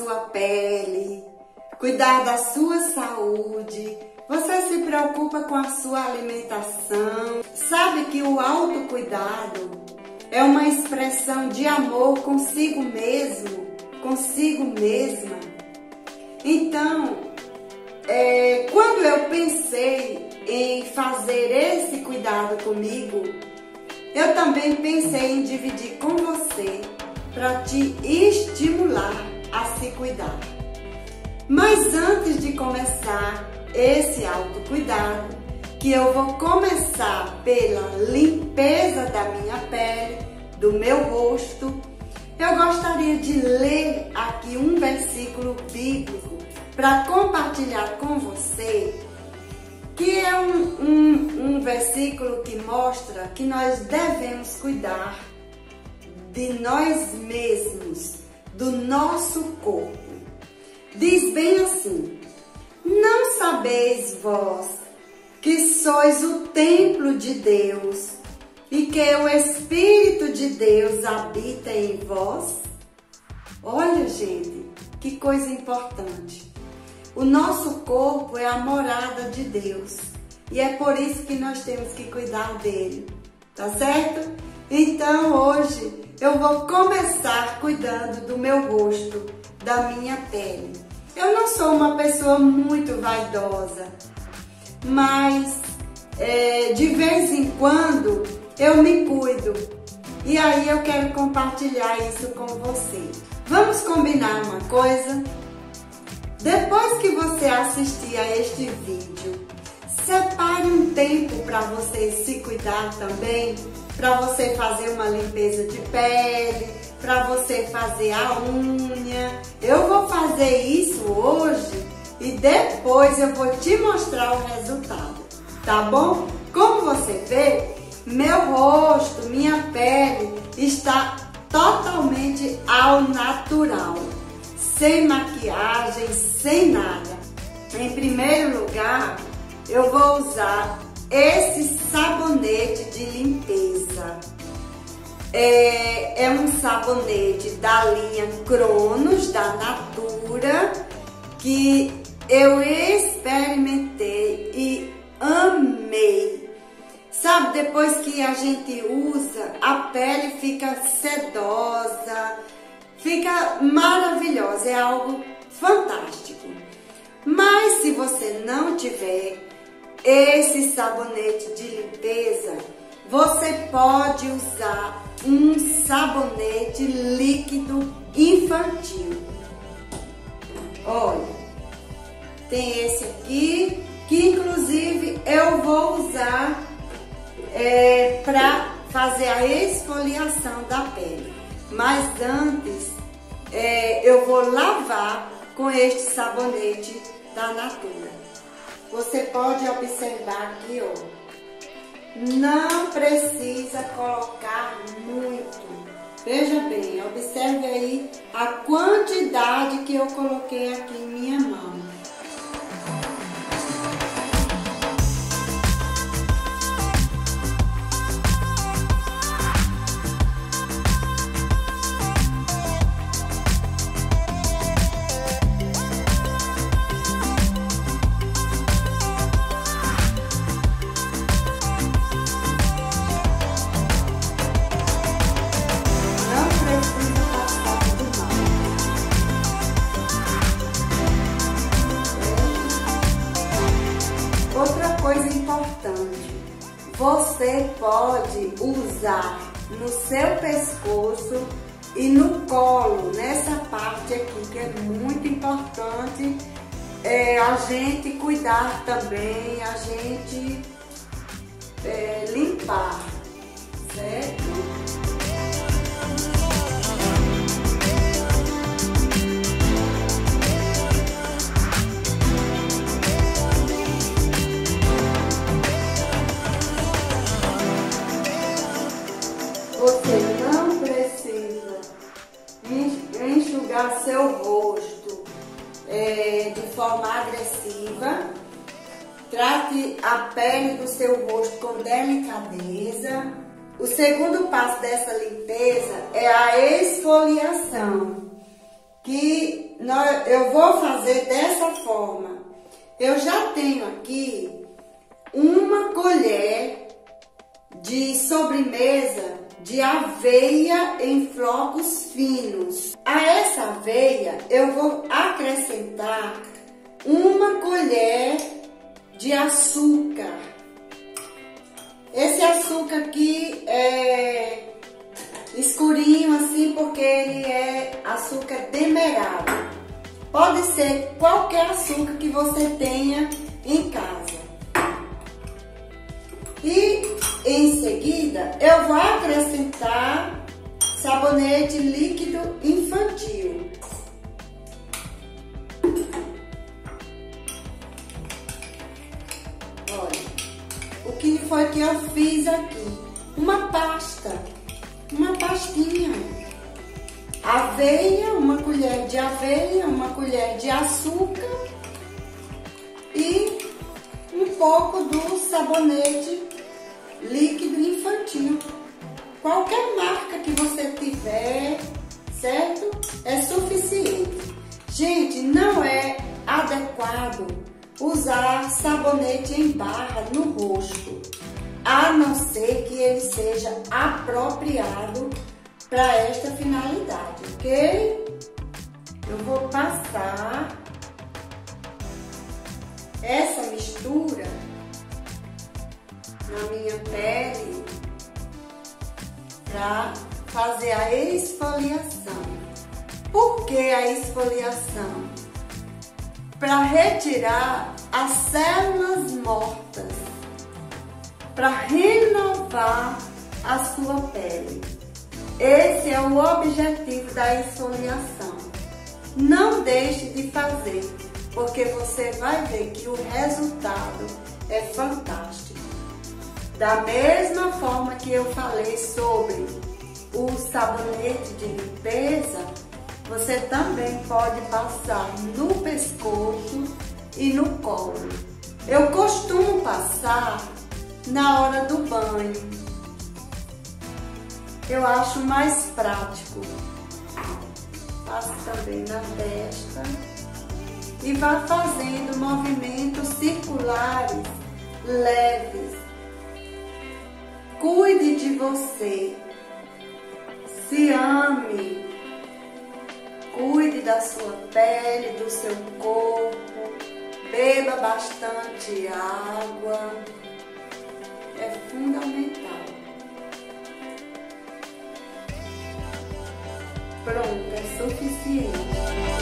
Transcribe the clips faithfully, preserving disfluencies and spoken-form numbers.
sua pele, cuidar da sua saúde. Você se preocupa com a sua alimentação. Sabe que o autocuidado é uma expressão de amor consigo mesmo, consigo mesma. Então, é, quando eu pensei em fazer esse cuidado comigo, eu também pensei em dividir com você para te estimular a se cuidar. Mas antes de começar esse autocuidado, que eu vou começar pela limpeza da minha pele, do meu rosto, eu gostaria de ler aqui um versículo bíblico para compartilhar com você, que é um, um, um versículo que mostra que nós devemos cuidar de nós mesmos, do nosso corpo. Diz bem assim: não sabeis vós que sois o templo de Deus e que o Espírito de Deus habita em vós? Olha, gente, que coisa importante. O nosso corpo é a morada de Deus e é por isso que nós temos que cuidar dele, tá certo? Então hoje eu vou começar cuidando do meu rosto, da minha pele. Eu não sou uma pessoa muito vaidosa, mas é, de vez em quando eu me cuido e aí eu quero compartilhar isso com você. Vamos combinar uma coisa? Depois que você assistir a este vídeo, separe um tempo para você se cuidar também, para você fazer uma limpeza de pele, para você fazer a unha. Eu vou fazer isso hoje e depois eu vou te mostrar o resultado, tá bom? Como você vê, meu rosto, minha pele está totalmente ao natural, sem maquiagem, sem nada. Em primeiro lugar, eu vou usar esse sabonete de limpeza. É, é um sabonete da linha Cronos, da Natura, que eu experimentei e amei. Sabe, depois que a gente usa, a pele fica sedosa, fica maravilhosa, é algo fantástico. Mas se você não tiver esse sabonete de limpeza, você pode usar um sabonete líquido infantil. Olha, tem esse aqui, que inclusive eu vou usar é, para fazer a esfoliação da pele. Mas antes, é, eu vou lavar com este sabonete da Natura. Você pode observar aqui, ó, não precisa colocar muito. Veja bem, observe aí a quantidade que eu coloquei aqui em minha mão. Você pode usar no seu pescoço e no colo, nessa parte aqui, que é muito importante é, a gente cuidar também, a gente é, limpar, certo? Você não precisa enxugar seu rosto é, de forma agressiva. Trate a pele do seu rosto com delicadeza. O segundo passo dessa limpeza é a esfoliação, que eu vou fazer dessa forma. Eu já tenho aqui uma colher de sobremesa de aveia em flocos finos. A essa aveia eu vou acrescentar uma colher de açúcar. Esse açúcar aqui é escurinho assim porque ele é açúcar demerara. Pode ser qualquer açúcar que você tenha em casa. E em seguida eu vou acrescentar sabonete líquido infantil. Olha, o que foi que eu fiz aqui? Uma pasta, uma pastinha. Aveia, uma colher de aveia, uma colher de açúcar e um pouco do sabonete líquido infantil. Qualquer marca que você tiver, certo? É suficiente. Gente, não é adequado usar sabonete em barra no rosto, a não ser que ele seja apropriado para esta finalidade, ok? Eu vou passar essa mistura na minha pele para fazer a esfoliação. Por que a esfoliação? Para retirar as células mortas, para renovar a sua pele. Esse é o objetivo da esfoliação. Não deixe de fazer, porque você vai ver que o resultado é fantástico. Da mesma forma que eu falei sobre o sabonete de limpeza, você também pode passar no pescoço e no colo. Eu costumo passar na hora do banho. Eu acho mais prático. Passo também na testa e vá fazendo movimentos circulares leves. Cuide de você. Se ame. Cuide da sua pele, do seu corpo. Beba bastante água. É fundamental. Pronto, é suficiente.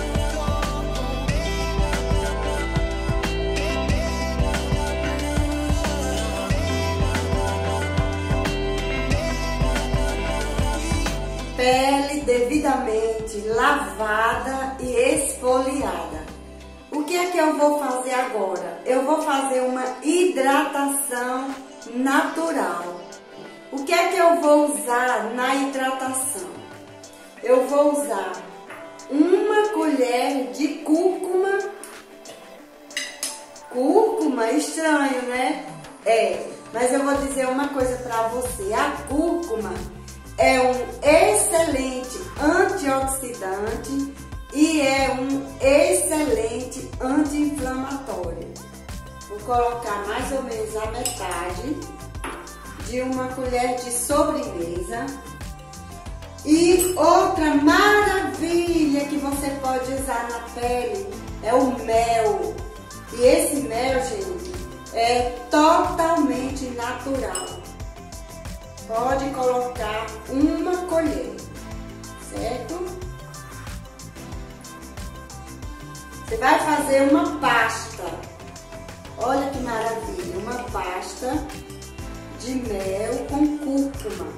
Pele devidamente lavada e esfoliada. O que é que eu vou fazer agora? Eu vou fazer uma hidratação natural. O que é que eu vou usar na hidratação? Eu vou usar uma colher de cúrcuma. Cúrcuma, estranho, né? É, mas eu vou dizer uma coisa para você. A cúrcuma é um excelente antioxidante e é um excelente anti-inflamatório. Vou colocar mais ou menos a metade de uma colher de sobremesa. E outra maravilha que você pode usar na pele é o mel. E esse mel, gente, é totalmente natural. Pode colocar uma colher, certo? Você vai fazer uma pasta. Olha que maravilha, uma pasta de mel com cúrcuma.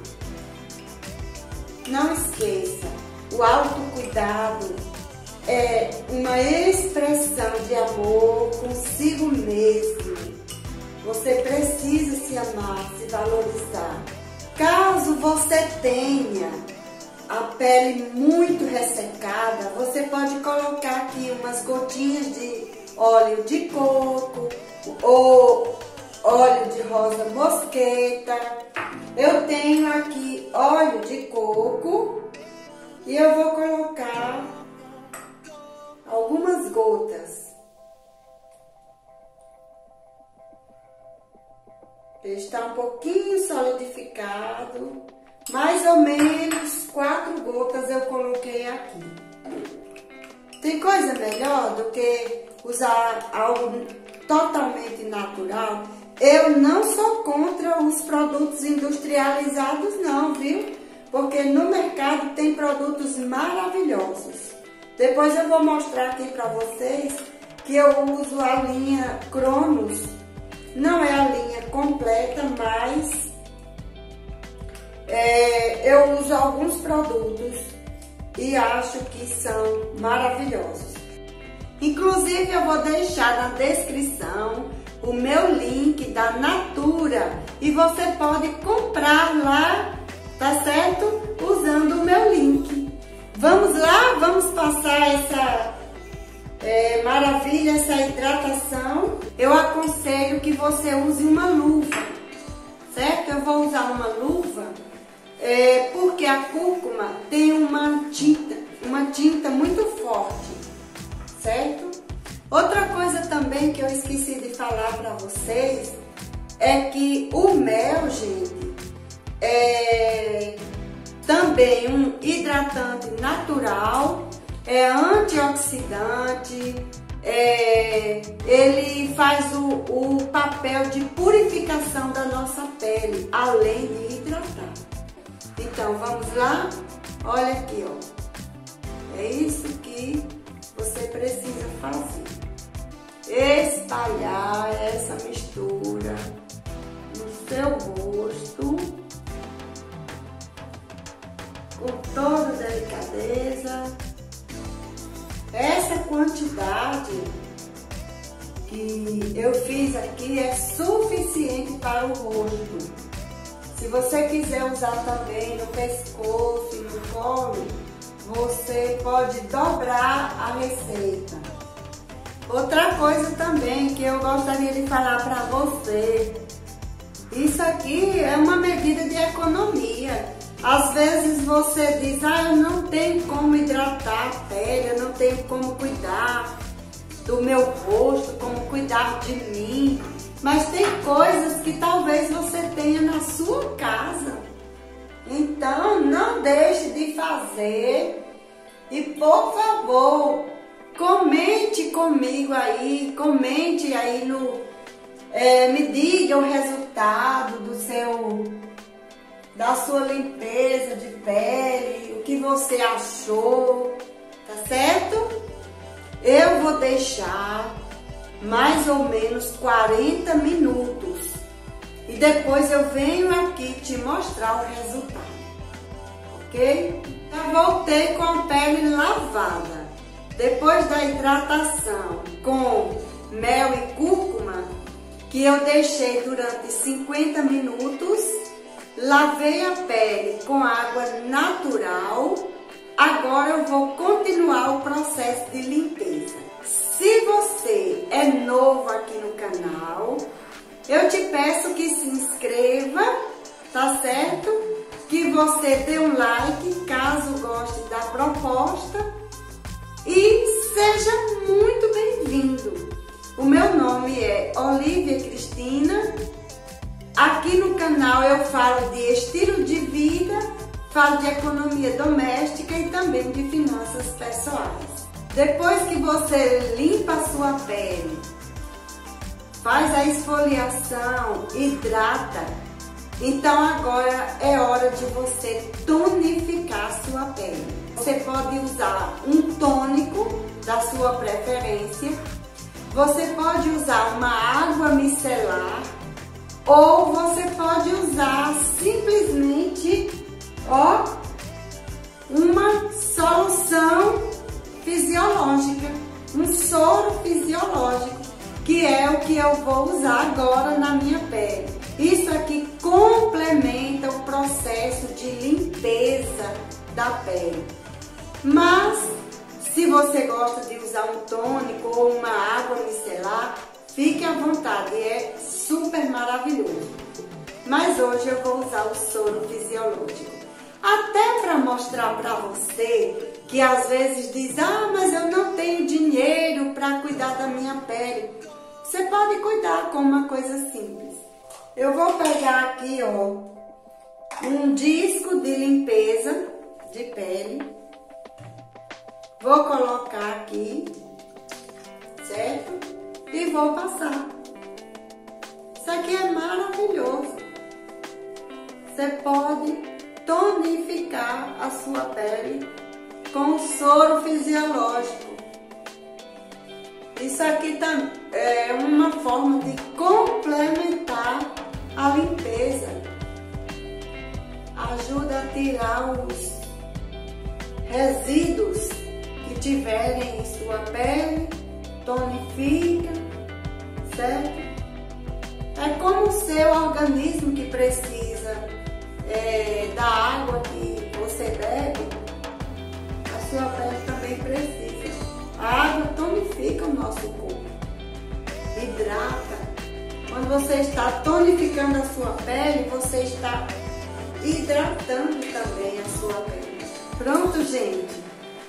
Não esqueça, o autocuidado é uma expressão de amor consigo mesmo. Você precisa se amar, se valorizar. Caso você tenha a pele muito ressecada, você pode colocar aqui umas gotinhas de óleo de coco ou óleo de rosa mosqueta. Eu tenho aqui óleo de coco e eu vou colocar algumas gotas. Ele está um pouquinho solidificado, mais ou menos quatro gotas eu coloquei aqui. Tem coisa melhor do que usar algo totalmente natural? Eu não sou contra os produtos industrializados não, viu? Porque no mercado tem produtos maravilhosos. Depois eu vou mostrar aqui para vocês que eu uso a linha Cronos. Não é a linha completa, mas é, eu uso alguns produtos e acho que são maravilhosos. Inclusive eu vou deixar na descrição o meu link da Natura e você pode comprar lá, tá certo? Usando o meu link. Vamos lá, vamos passar essa é, maravilha, essa hidratação. Eu aconselho que você use uma luva, certo? Eu vou usar uma luva é, porque a cúrcuma tem uma tinta, uma tinta muito forte, certo? Outra coisa também que eu esqueci de falar para vocês é que o mel, gente, é também um hidratante natural, é antioxidante, é, ele faz o, o papel de purificação da nossa pele, além de hidratar. Então, vamos lá? Olha aqui, ó. É isso que você precisa fazer. Espalhar essa mistura no seu rosto com toda delicadeza. Essa quantidade que eu fiz aqui é suficiente para o rosto. Se você quiser usar também no pescoço e no colo, você pode dobrar a receita. Outra coisa também que eu gostaria de falar para você, isso aqui é uma medida de economia. Às vezes você diz, ah, eu não tenho como hidratar a pele, eu não tenho como cuidar do meu rosto, como cuidar de mim. Mas tem coisas que talvez você tenha na sua casa. Então, não deixe de fazer. E, por favor, comente comigo aí, comente aí no... É, me diga o resultado do seu, da sua limpeza de pele, o que você achou, tá certo? Eu vou deixar mais ou menos quarenta minutos e depois eu venho aqui te mostrar o resultado, ok? Já voltei com a pele lavada. Depois da hidratação com mel e cúrcuma, que eu deixei durante cinquenta minutos, lavei a pele com água natural. Agora eu vou continuar o processo de limpeza. Se você é novo aqui no canal, eu te peço que se inscreva, tá certo? Que você dê um like caso goste da proposta e seja muito bem-vindo. O meu nome é Olivia Cristina. Aqui no canal eu falo de estilo de vida, falo de economia doméstica e também de finanças pessoais. Depois que você limpa a sua pele, faz a esfoliação, hidrata, então agora é hora de você tonificar a sua pele. Você pode usar um tônico da sua preferência, você pode usar uma água micelar ou você pode usar simplesmente, ó, uma solução fisiológica, um soro fisiológico, que é o que eu vou usar agora na minha pele. Isso aqui complementa o processo de limpeza da pele. Mas, se você gosta de usar um tônico ou uma água micelar, fique à vontade, é super maravilhoso. Mas hoje eu vou usar o soro fisiológico. até para mostrar para você que às vezes diz, ah, mas eu não tenho dinheiro para cuidar da minha pele. Você pode cuidar com uma coisa simples. Eu vou pegar aqui, ó, um disco de limpeza de pele. Vou colocar aqui, certo? E vou passar. Isso aqui é maravilhoso. Você pode tonificar a sua pele com soro fisiológico. Isso aqui é uma forma de complementar a limpeza. Ajuda a tirar os resíduos que tiverem em sua pele, tonifica, certo? É como o seu organismo que precisa é, da água que você bebe, a sua pele também precisa. A água tonifica o nosso corpo, hidrata. Quando você está tonificando a sua pele, você está hidratando também a sua pele. Pronto, gente?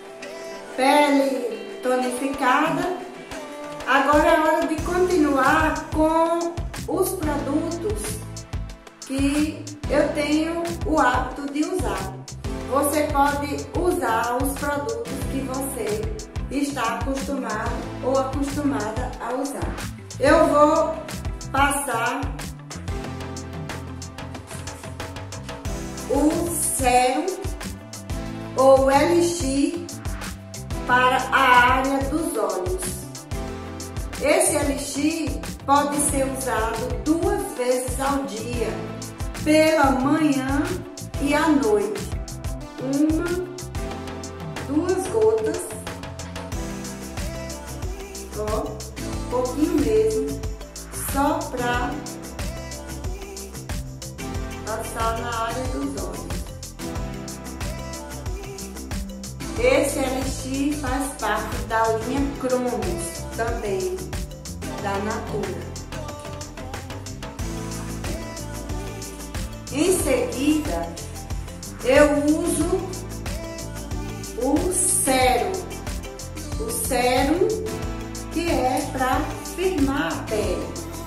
Pele tonificada. Agora é hora de continuar com os produtos que eu tenho o hábito de usar. Você pode usar os produtos que você está acostumado ou acostumada a usar. Eu vou passar o sérum ou elixir para a área dos olhos. Esse elixir pode ser usado duas vezes ao dia, pela manhã e à noite. Uma, duas gotas, ó, um pouquinho mesmo, só para passar na área dos olhos. Esse elixir faz parte da linha Cronos, também da Natura. Em seguida, eu uso o sérum. O sérum que é para firmar a pele.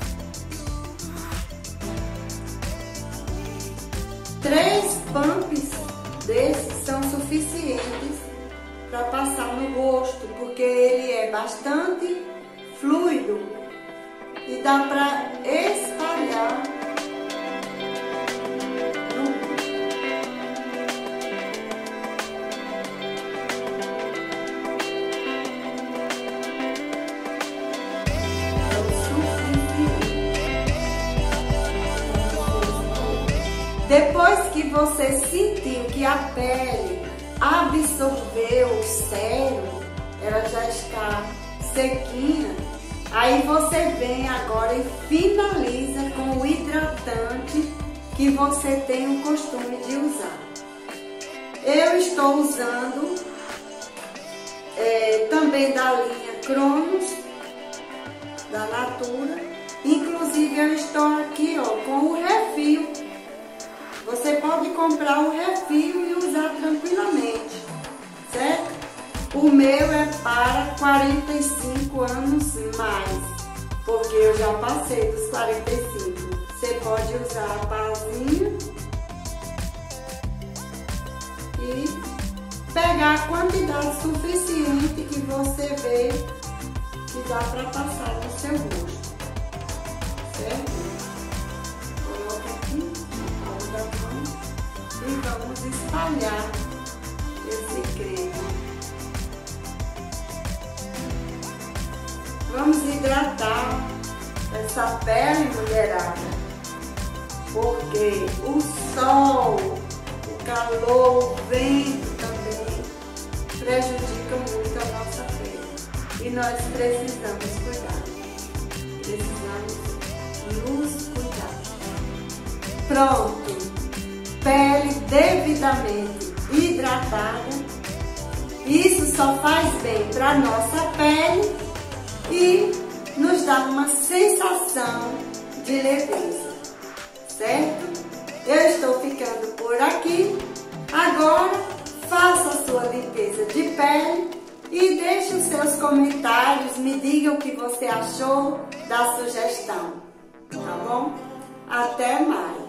Três pumps desses são suficientes para passar no rosto, porque ele é bastante fluido e dá para espalhar no rosto. É o suficiente. Depois que você sentiu que a pele absorveu o sérum, ela já está sequinha, aí você vem agora e finaliza com o hidratante que você tem o costume de usar. Eu estou usando é, também da linha Cronos, da Natura, inclusive eu estou aqui, ó, com o refil. Você pode comprar o refil e usar tranquilamente, certo? O meu é para quarenta e cinco anos mais, porque eu já passei dos quarenta e cinco. Você pode usar a barzinha e pegar a quantidade suficiente que você vê que dá para passar no seu rosto, certo? Coloca aqui na palma da mão e vamos espalhar esse creme. Vamos hidratar essa pele, mulherada, porque o sol, o calor, o vento também prejudica muito a nossa pele. E nós precisamos cuidar. Precisamos nos cuidar. Pronto! Pele devidamente hidratada. Isso só faz bem para a nossa pele e nos dá uma sensação de leveza, certo? Eu estou ficando por aqui. Agora, faça a sua limpeza de pele e deixe os seus comentários, me diga o que você achou da sugestão, tá bom? Até mais!